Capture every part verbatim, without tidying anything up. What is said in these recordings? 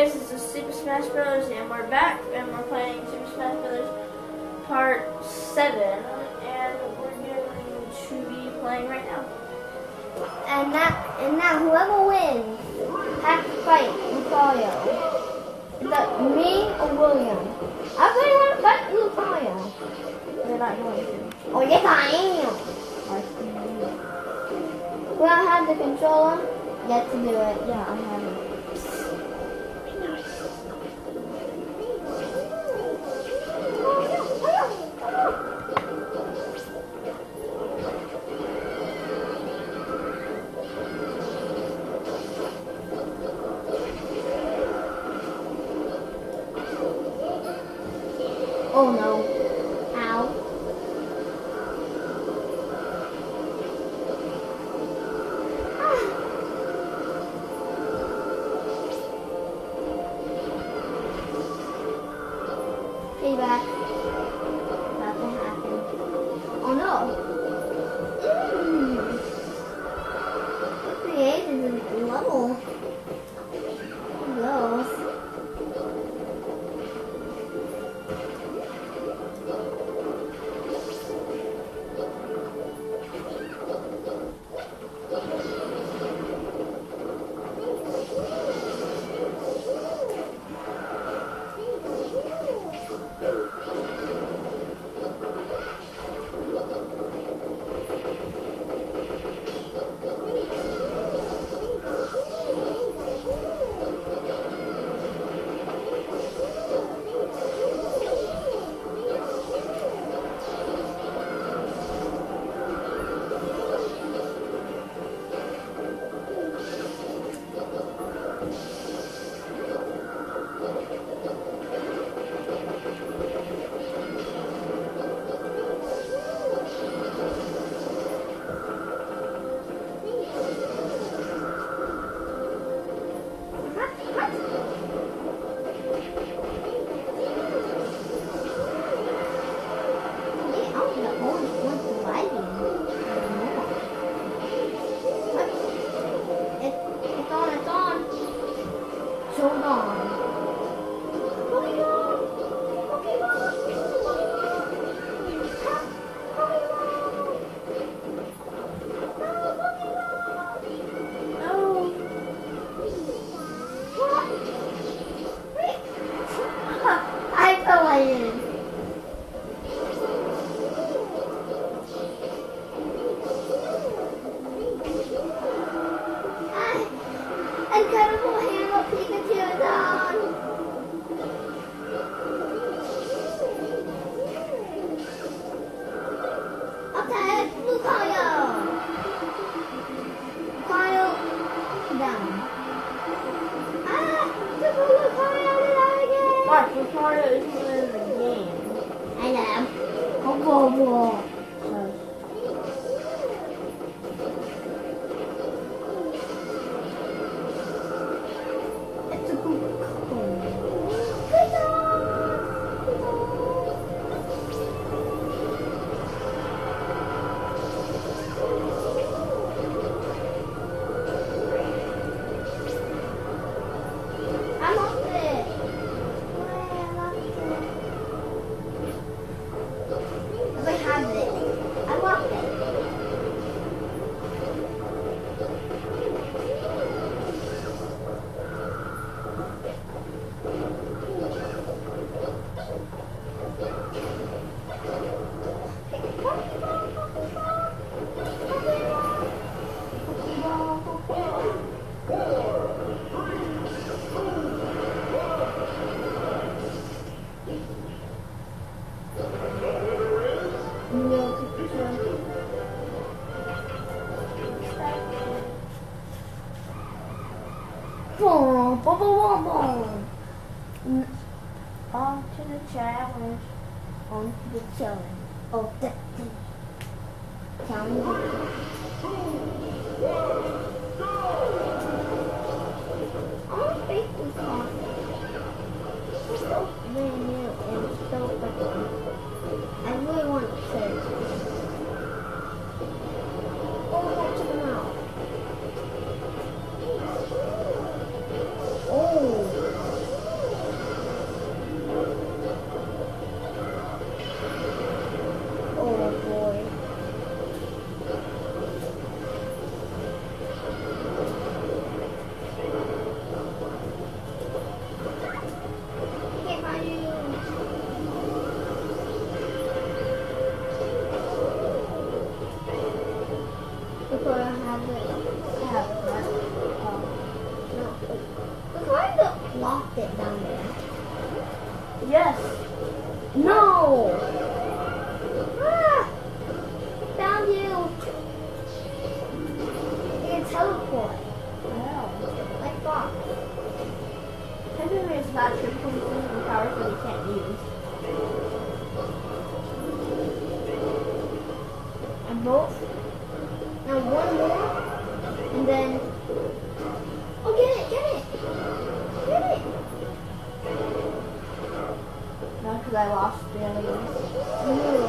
guys, this is Super Smash Bros. And we're back and we're playing Super Smash Bros. Part seven. And we're going to be playing right now. And now, and now whoever wins has to fight Lucario. Is that me or William? I really want to fight Lucario. They're not going to. Oh yes I am. Do I have the controller? Yet to do it. Yeah, I have it. Oh no. Ow. Payback. About to happen. Oh no. Mm. What created this level? Gross. Incredible Hero Pikachu is on! Okay, Lucario! Lucario down. Ah! Super Lucario did that again! Watch, Lucario isn't in the game. I know. Oh, whoa, whoa. Boom, boom, boom, boom. On to the challenge. On to the challenge. Oh, that thing. Challenge. I'm faithful song. It's so brand new and so different. I really want to say. Oh, check them out. Oh. not triple using powers that he can't use. And both. Now one more. And then. Oh, get it, get it. Get it. No, because I lost the other ones. Ooh.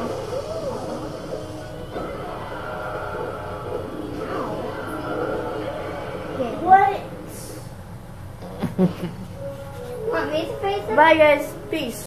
Okay. What? Want me to face it? Bye guys. Peace.